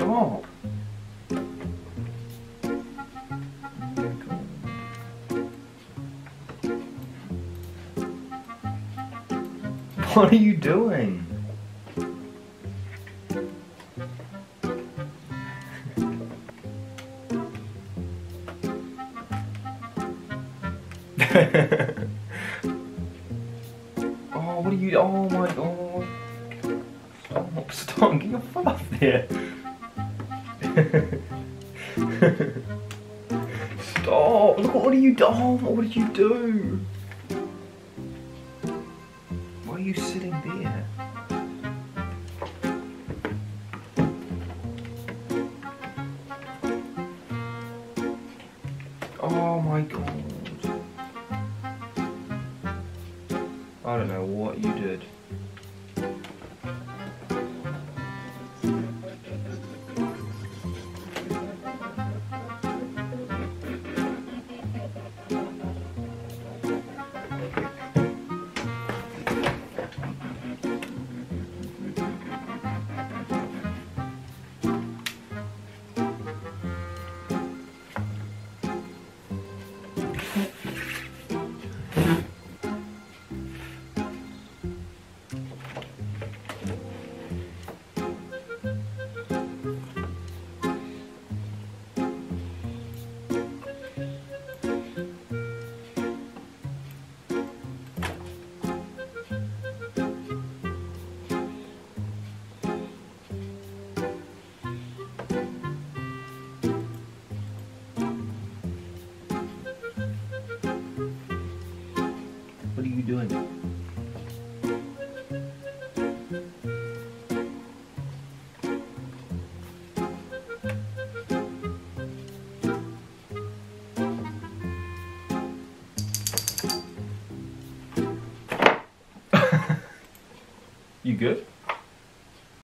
stop. What are you doing? Oh, what are you? Oh my god! Stop! Stop! Get your foot off there! Stop! Look! What are you doing? Oh, what did you do? Why are you sitting there? Oh my god! I don't know what you did. What are you doing? You good?